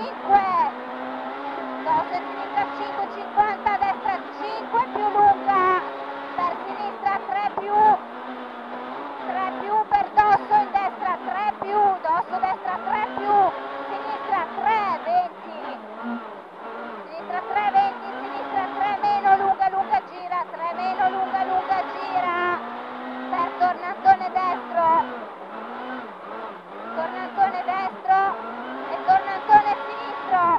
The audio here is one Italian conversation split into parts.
5, dosso in sinistra 5, 50, destra 5 più lunga, per sinistra 3 più per dosso in destra 3 più, dosso destra 3 più, sinistra 3, 20, sinistra 3, 20, sinistra 3 meno, lunga, lunga gira, 3 meno, lunga, lunga gira, per tornantone destro e tornantone sinistro,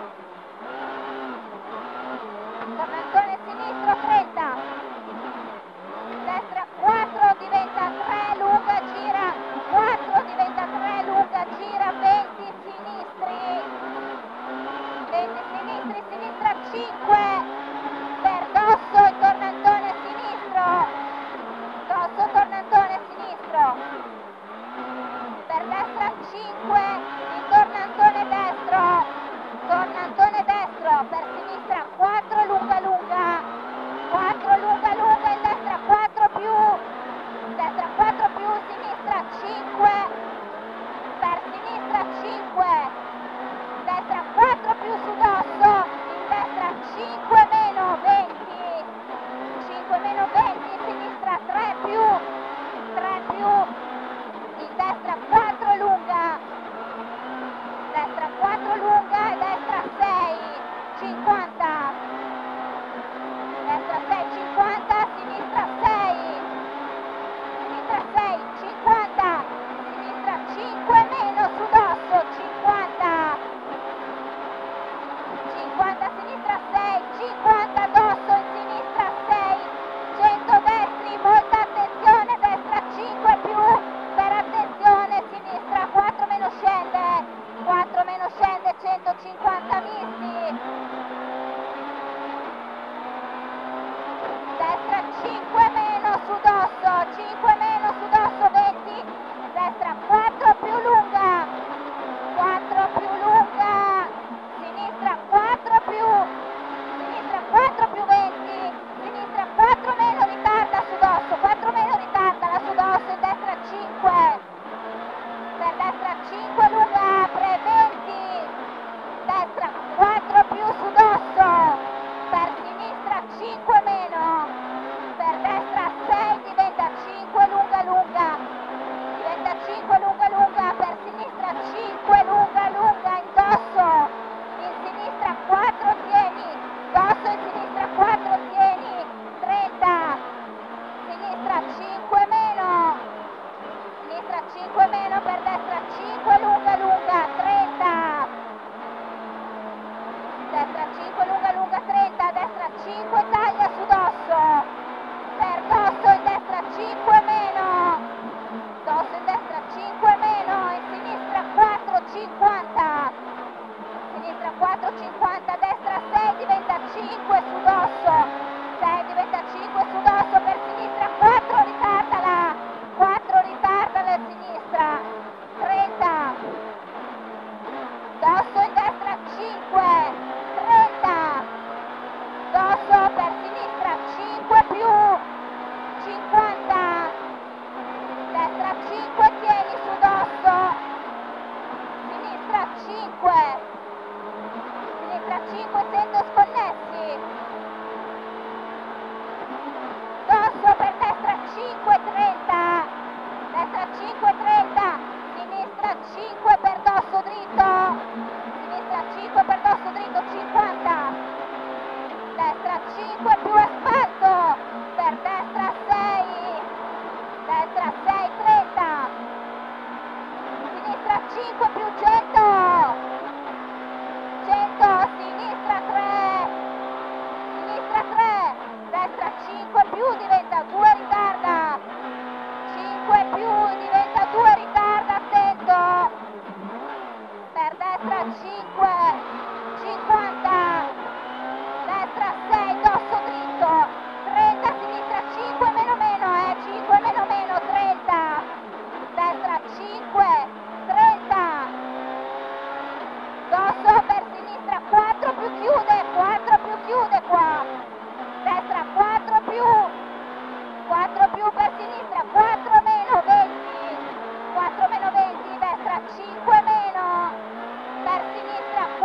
tornantone sinistro 30, destra 4 diventa 3, lunga gira, 4 diventa 3, lunga gira, 20 sinistri, sinistra 5, per dosso e tornantone sinistro, dosso, tornantone sinistro, per destra 5, il tornantone destro, per sinistra 4, lunga lunga, 4 lunga lunga, in destra 4 più, sinistra 5, per sinistra 5, destra 4 più su dosso, in destra 5 meno 20, 5 meno 20, sinistra 3 più, in destra 4 lunga, destra 4 lunga e destra 6, 50, destra 6, 50, sinistra 6, 50, sinistra 5 meno su dosso, 50, sinistra 6, 50 dosso in sinistra 6, 100 destri, molta attenzione, destra 5 più, per attenzione, sinistra 4 meno scende, 150 misti, destra 5 meno su dosso, 20, destra 4 più lunga, sinistra 4 più 20, sinistra 4 meno ritarda su dosso, 4 meno ritarda la su dosso, in destra 5, per destra 5 lunga apre, 20, destra 4 più su dosso, per sinistra 5 meno, per destra 6 diventa 5 lunga lunga, per sinistra 5 lunga lunga, in dosso, in sinistra 4 tieni, dosso in sinistra 4 tieni, 30, sinistra 5 meno, per destra 5 lunga lunga, 30, destra 5 lunga lunga, 30, destra 5 taglia su dosso, per dosso in destra 5 meno, dosso in destra 5 meno, in sinistra 4, 50, sinistra 4, 50, destra 6 diventa 5 su dosso, 6 diventa 5 su dosso, per sinistra 4 ritardala sinistra, 30, dosso in destra 5, 30, dosso per sinistra 5 più, 50, destra 5 tieni su dosso, sinistra 5 sento sconnessi, dosso per destra 5, 30, destra 5, 30, sinistra 5 per dosso dritto, sinistra 5 per dosso dritto, 50, destra 5 più asfalto, per destra 6, 30, sinistra 5 più 100, sinistra 3, destra 5 più diventa 2 ritarda, 5 più diventa 2 ritarda, attento, per destra 5, 50, destra 6, dosso dritto, 30, sinistra 5 meno 30, destra 5, 30, dosso per sinistra 4 più chiude qua, destra 4 più per sinistra, 4 meno 20, destra 5 meno, per sinistra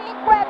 5